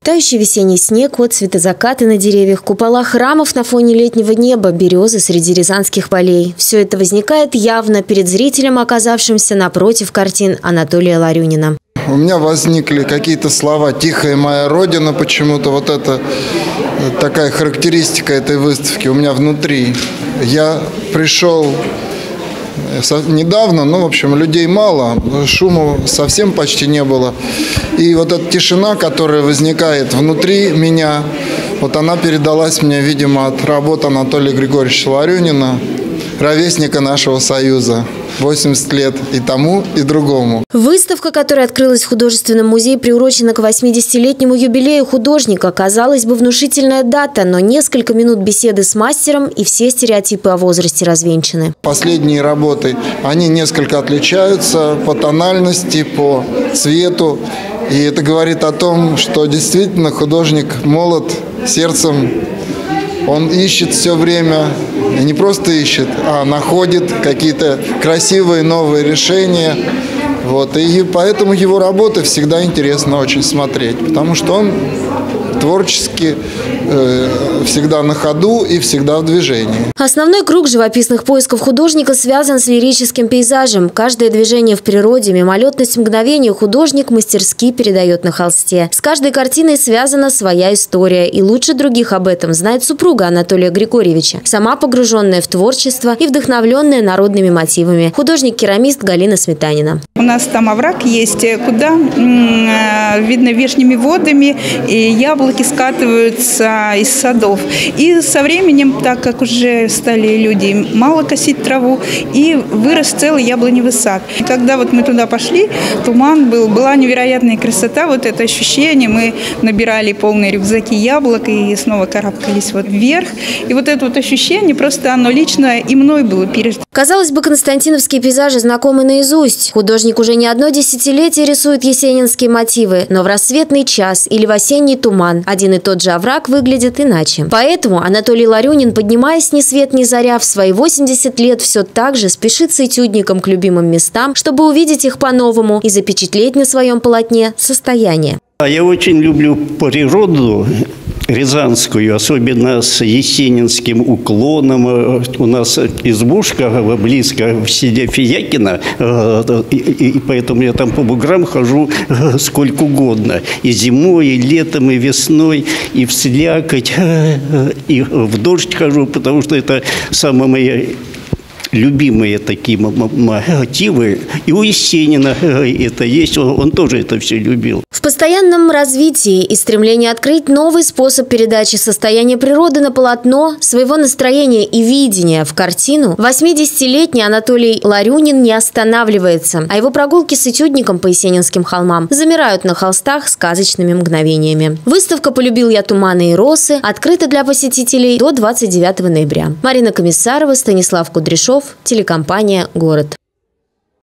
Тающий весенний снег, отцветы заката на деревьях, купола храмов на фоне летнего неба, березы среди рязанских полей. Все это возникает явно перед зрителем, оказавшимся напротив картин Анатолия Ларюнина. У меня возникли какие-то слова «Тихая моя родина», почему-то вот это такая характеристика этой выставки у меня внутри. Я пришел недавно, в общем, людей мало, шума совсем почти не было. И вот эта тишина, которая возникает внутри меня, вот она передалась мне, видимо, от работы Анатолия Григорьевича Ларюнина, ровесника нашего союза. 80 лет и тому, и другому. Выставка, которая открылась в художественном музее, приурочена к 80-летнему юбилею художника. Казалось бы, внушительная дата, но несколько минут беседы с мастером, и все стереотипы о возрасте развенчаны. Последние работы, они несколько отличаются по тональности, по цвету. И это говорит о том, что действительно художник молод сердцем. Он ищет все время, и не просто ищет, а находит какие-то красивые новые решения. И поэтому его работы всегда интересно очень смотреть, потому что он творчески всегда на ходу и всегда в движении. Основной круг живописных поисков художника связан с лирическим пейзажем. Каждое движение в природе, мимолетность мгновения художник мастерски передает на холсте. С каждой картиной связана своя история, и лучше других об этом знает супруга Анатолия Григорьевича, сама погруженная в творчество и вдохновленная народными мотивами. Художник-керамист Галина Сметанина. У нас там овраг есть, куда видно верхними водами, и яблоки скатываются из садов. И со временем, так как уже стали люди мало косить траву, и вырос целый яблоневый сад. И когда мы туда пошли, туман был, была невероятная красота, это ощущение. Мы набирали полные рюкзаки яблок и снова карабкались вверх. И это ощущение, просто оно лично и мной было пережито. Казалось бы, константиновские пейзажи знакомы наизусть. Художник уже не одно десятилетие рисует есенинские мотивы, но в рассветный час или в осенний туман один и тот же овраг выглядит иначе. Поэтому Анатолий Ларюнин, поднимаясь ни свет ни заря, в свои 80 лет все так же спешит с этюдником к любимым местам, чтобы увидеть их по-новому и запечатлеть на своем полотне состояние. Я очень люблю природу рязанскую, особенно с есенинским уклоном. У нас избушка близко в селе Фиякино, и поэтому я там по буграм хожу сколько угодно. И зимой, и летом, и весной, и в слякоть, и в дождь хожу, потому что это самые мои любимые такие мотивы. И у Есенина это есть, он тоже это все любил. В постоянном развитии и стремлении открыть новый способ передачи состояния природы на полотно, своего настроения и видения в картину, 80-летний Анатолий Ларюнин не останавливается, а его прогулки с этюдником по Есенинским холмам замирают на холстах сказочными мгновениями. Выставка «Полюбил я туманы и росы» открыта для посетителей до 29 ноября. Марина Комиссарова, Станислав Кудряшов, телекомпания «Город».